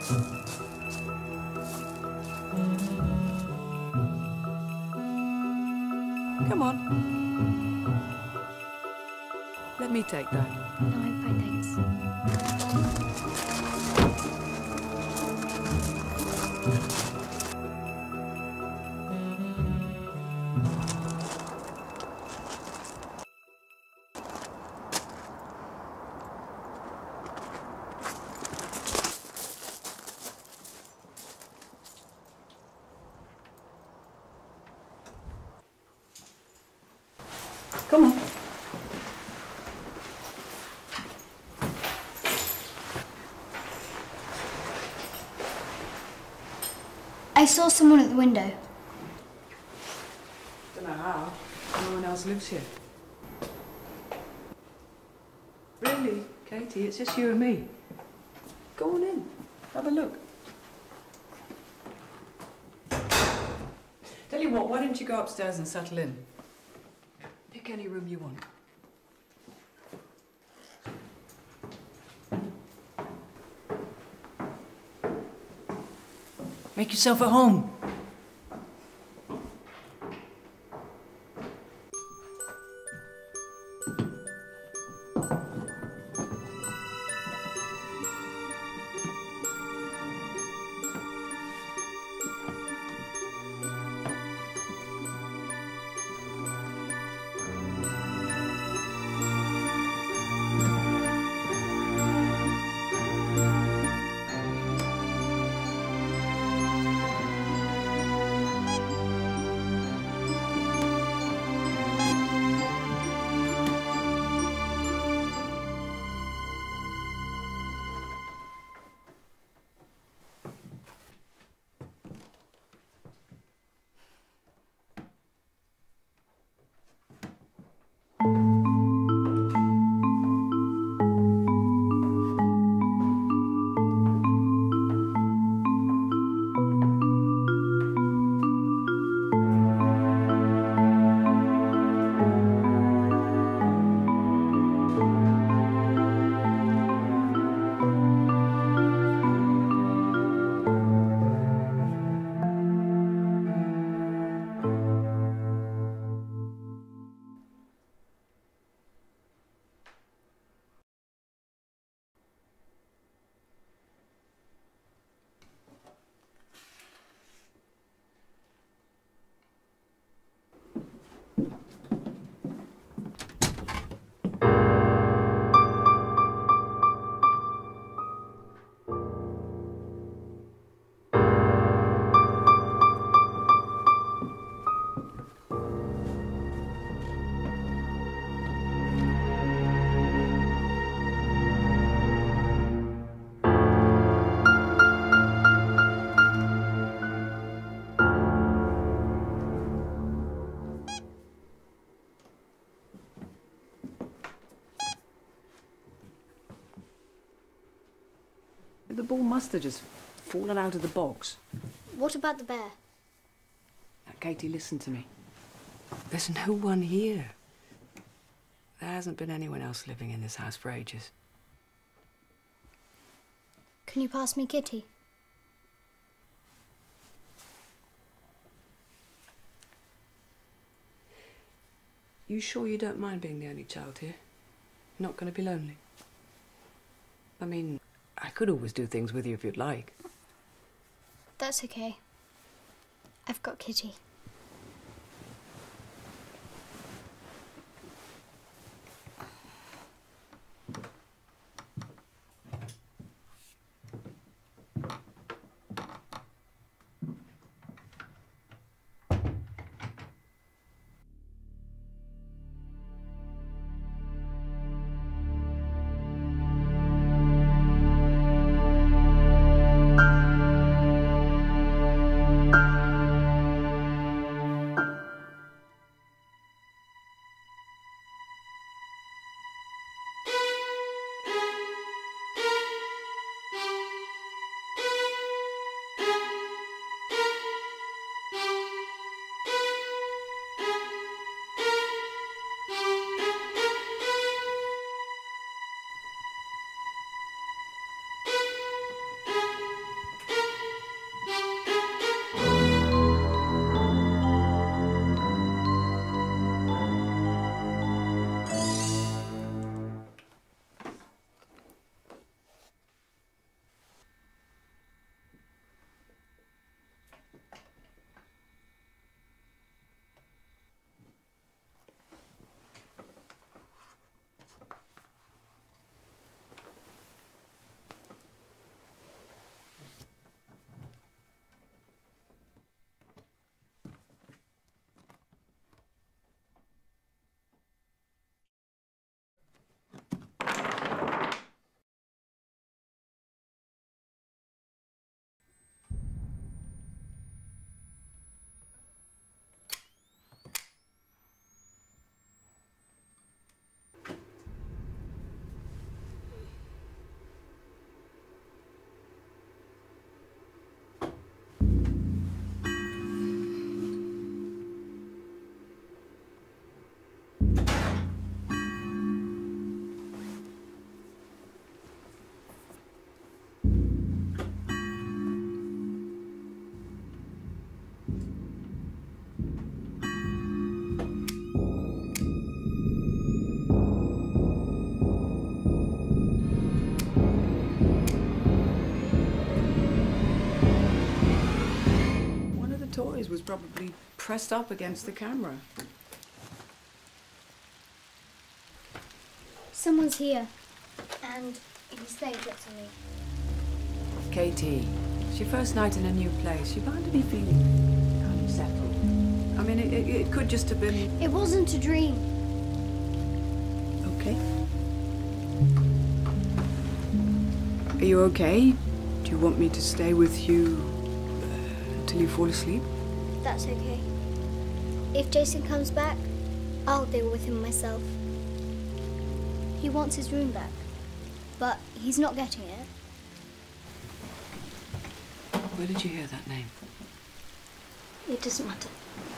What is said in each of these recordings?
Come on. Let me take that. No, I'm fine, thanks. Come on. I saw someone at the window. Don't know how. No one else lives here. Really, Katie, it's just you and me. Go on in. Have a look. Tell you what, why don't you go upstairs and settle in? Pick any room you want. Make yourself at home. The ball must have just fallen out of the box. What about the bear? Now, Katie, listen to me. There's no one here. There hasn't been anyone else living in this house for ages. Can you pass me Kitty? You sure you don't mind being the only child here? You're not going to be lonely? I mean, I could always do things with you if you'd like. That's okay. I've got Kitty. probably pressed up against the camera. Someone's here. And he's staying close to me. Katie, it's your first night in a new place. You're bound to be feeling unsettled. I mean, it could just have been... It wasn't a dream. Okay. Are you okay? Do you want me to stay with you until you fall asleep? That's okay. If Jason comes back, I'll deal with him myself. He wants his room back, but he's not getting it. Where did you hear that name? It doesn't matter.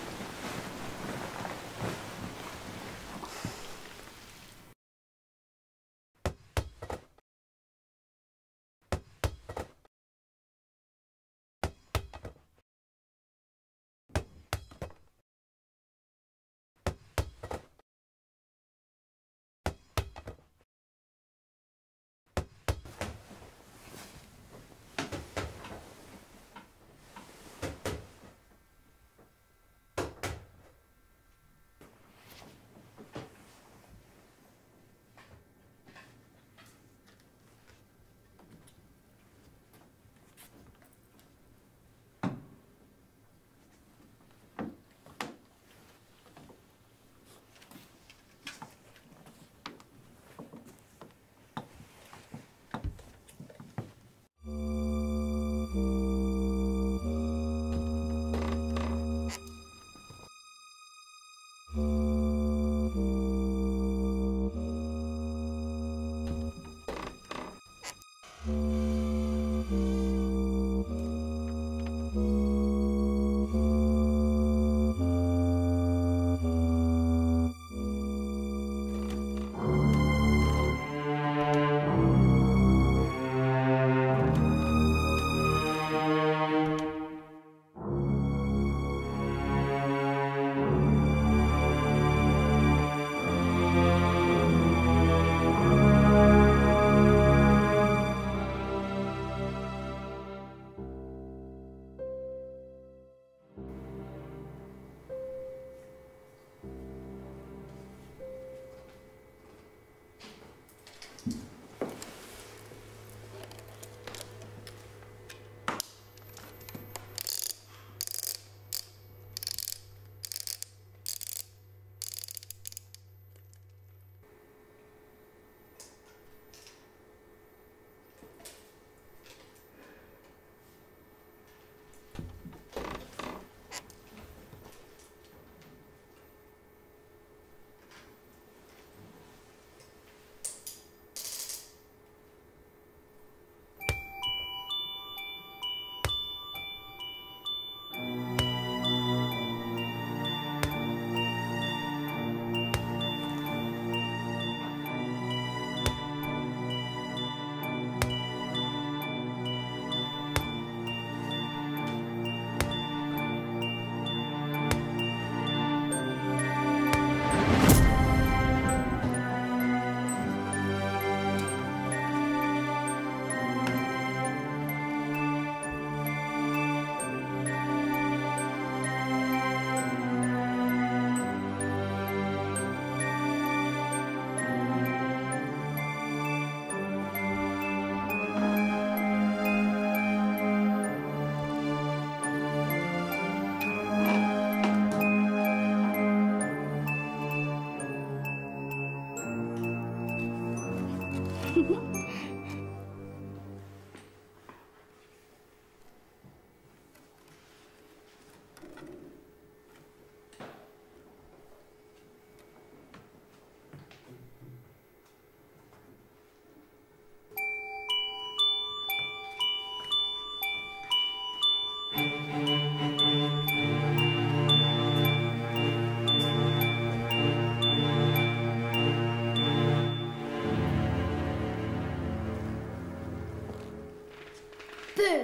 Boo!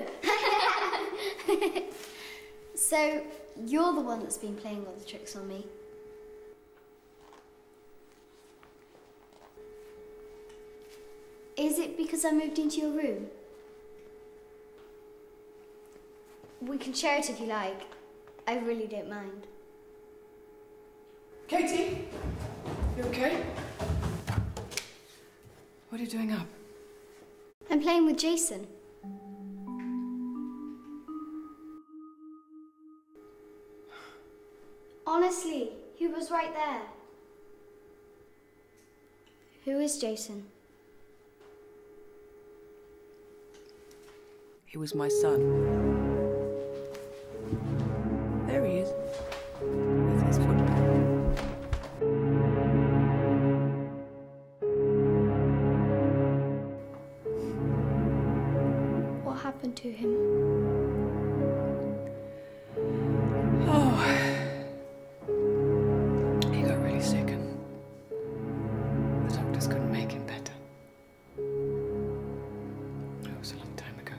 So, you're the one that's been playing all the tricks on me. Is it because I moved into your room? We can share it if you like. I really don't mind. Katie, you okay? What are you doing up? I'm playing with Jason. Honestly, he was right there. Who is Jason? He was my son. There he is, with his football. What happened to him? Oh, he got really sick and the doctors couldn't make him better. That was a long time ago.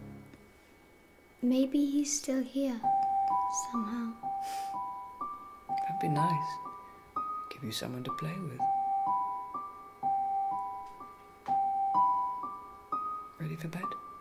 Maybe he's still here, somehow. That'd be nice. Give you someone to play with. Ready for bed?